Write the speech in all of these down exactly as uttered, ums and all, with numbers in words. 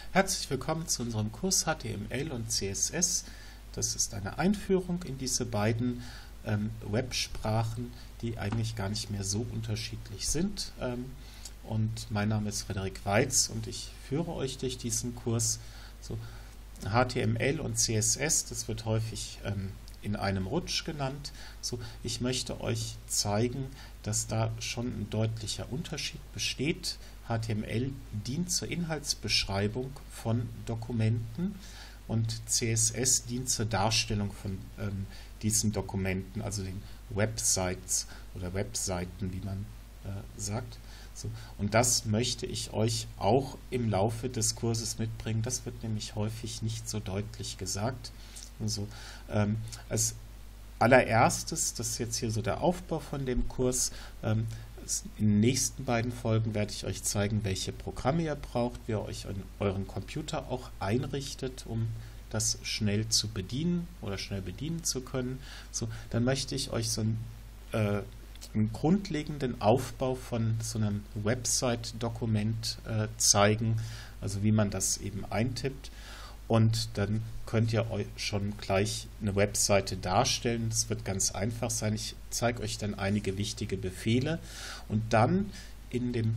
Herzlich willkommen zu unserem Kurs H T M L und C S S. Das ist eine Einführung in diese beiden ähm, Websprachen, die eigentlich gar nicht mehr so unterschiedlich sind. Ähm, und mein Name ist Frederik Weitz und ich führe euch durch diesen Kurs. So, H T M L und C S S, das wird häufig ähm, in einem Rutsch genannt. So, ich möchte euch zeigen, dass da schon ein deutlicher Unterschied besteht. H T M L dient zur Inhaltsbeschreibung von Dokumenten und C S S dient zur Darstellung von ähm, diesen Dokumenten, also den Websites oder Webseiten, wie man äh, sagt. So, und das möchte ich euch auch im Laufe des Kurses mitbringen. Das wird nämlich häufig nicht so deutlich gesagt. Also, ähm, als allererstes, das ist jetzt hier so der Aufbau von dem Kurs, ähm, in den nächsten beiden Folgen werde ich euch zeigen, welche Programme ihr braucht, wie ihr euch an euren Computer auch einrichtet, um das schnell zu bedienen oder schnell bedienen zu können. So, dann möchte ich euch so einen, äh, einen grundlegenden Aufbau von so einem Website-Dokument äh, zeigen, also wie man das eben eintippt. Und dann könnt ihr euch schon gleich eine Webseite darstellen. Das wird ganz einfach sein. Ich zeige euch dann einige wichtige Befehle. Und dann in dem,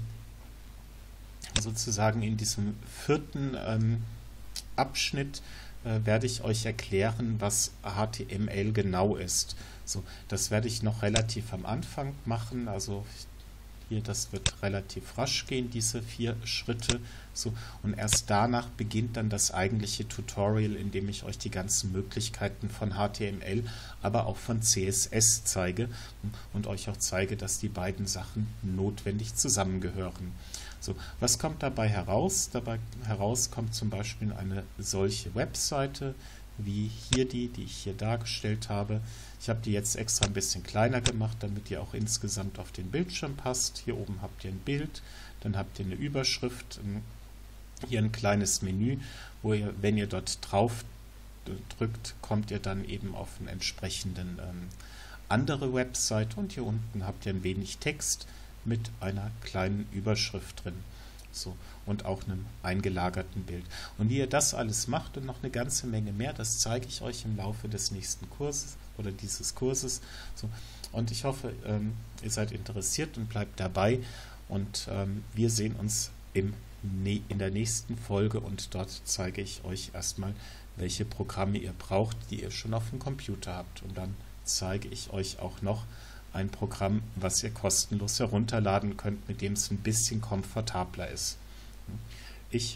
sozusagen in diesem vierten ähm, Abschnitt äh, werde ich euch erklären, was H T M L genau ist. So, das werde ich noch relativ am Anfang machen. Also hier, das wird relativ rasch gehen, diese vier Schritte. So, und erst danach beginnt dann das eigentliche Tutorial, in dem ich euch die ganzen Möglichkeiten von H T M L, aber auch von C S S zeige und euch auch zeige, dass die beiden Sachen notwendig zusammengehören. So, was kommt dabei heraus? Dabei heraus kommt zum Beispiel eine solche Webseite, wie hier die, die ich hier dargestellt habe. Ich habe die jetzt extra ein bisschen kleiner gemacht, damit ihr auch insgesamt auf den Bildschirm passt. Hier oben habt ihr ein Bild, dann habt ihr eine Überschrift, hier ein kleines Menü, wo ihr, wenn ihr dort drauf drückt, kommt ihr dann eben auf einen entsprechenden ähm, andere Website und hier unten habt ihr ein wenig Text mit einer kleinen Überschrift drin. So, und auch einem eingelagerten Bild. Und wie ihr das alles macht und noch eine ganze Menge mehr, das zeige ich euch im Laufe des nächsten Kurses oder dieses Kurses. So, und ich hoffe, ähm, ihr seid interessiert und bleibt dabei. Und ähm, wir sehen uns im, in der nächsten Folge und dort zeige ich euch erstmal, welche Programme ihr braucht, die ihr schon auf dem Computer habt. Und dann zeige ich euch auch noch ein Programm, was ihr kostenlos herunterladen könnt, mit dem es ein bisschen komfortabler ist. Ich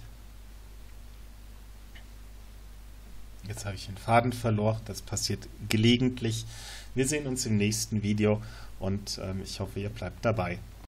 Jetzt habe ich den Faden verloren, das passiert gelegentlich. Wir sehen uns im nächsten Video und ähm, ich hoffe, ihr bleibt dabei.